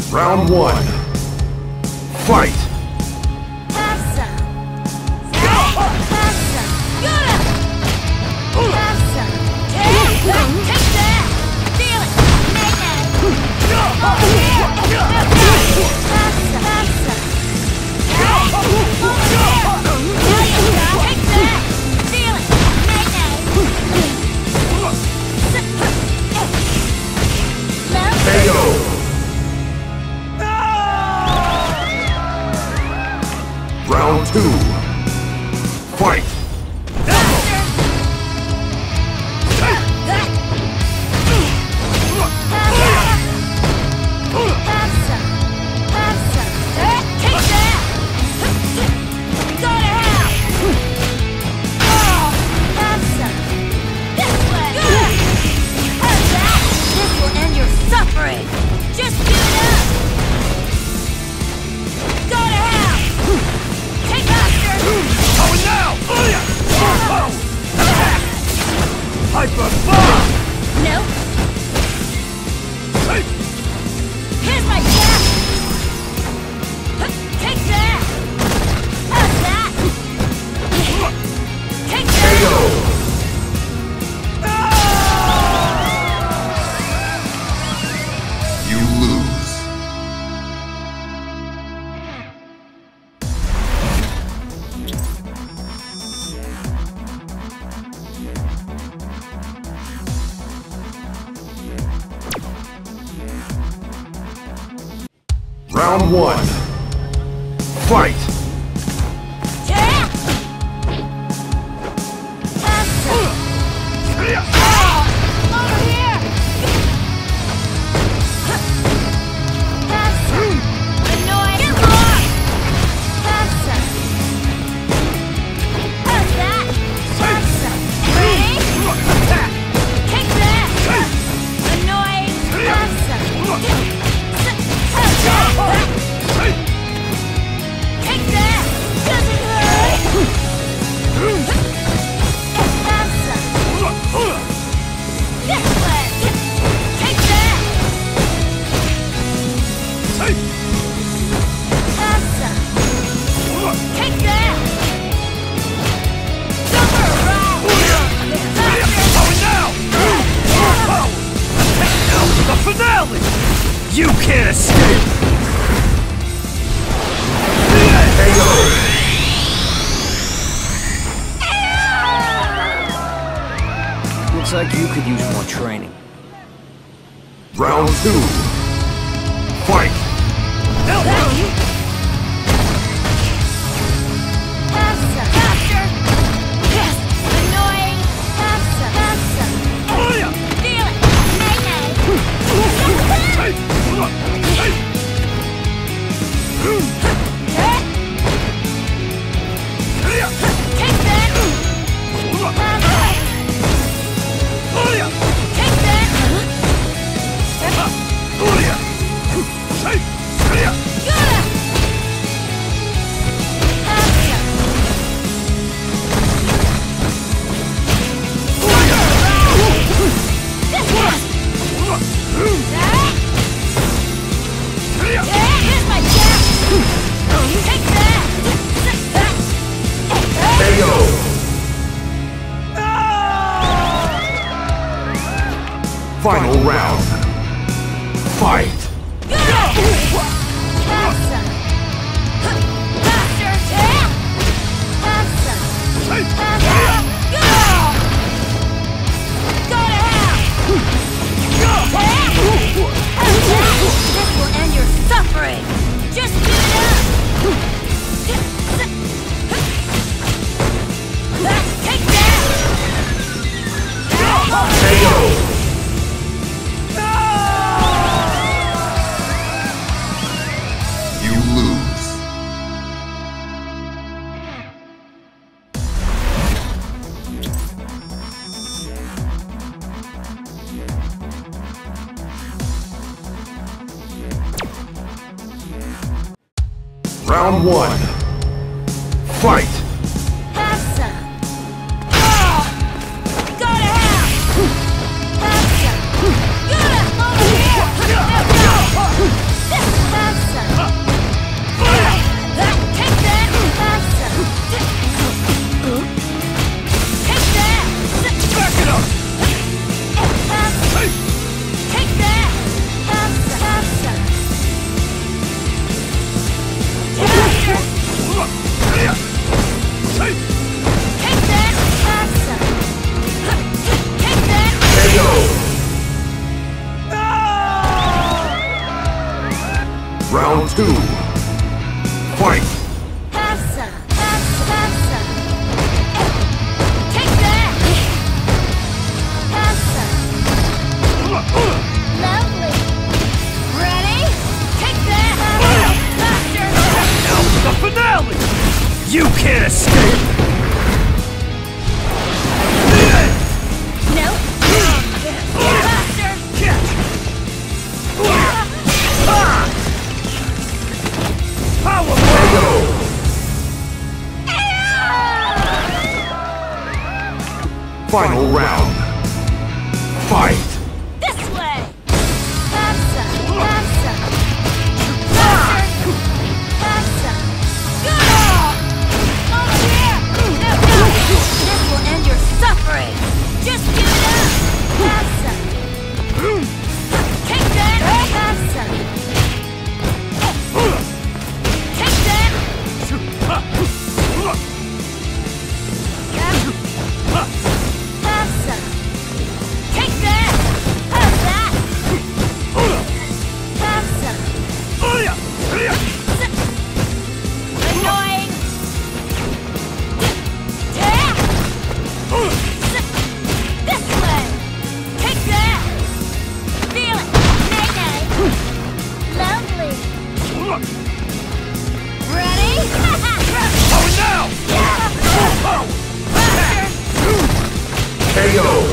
Round one. Fight! Round two. Fight! Round one. Fight! You can't escape! Looks like you could use more training. Round two. Fight! Final round. Fight! This will end your suffering! Just give it up! Take that! You lose. Round one. Fight! This Round 2. Fight! Passa! Passa! Passa! Take that! Passa! Lovely! Ready? Take that! Faster! Now the finale! You can't escape! No! Faster! Power! Final round. Fight! This way! Passa! Passa! Faster! Passa! Good! Over here! No, no! This will end your suffering! Just give it up! Passa! Take that! Passa! Take that! Passa! Take that! Have that! Passa! Annoying! This way! Take that! Feel it! Nay-nay! Lovely! Ready? Oh, now! Faster! KO!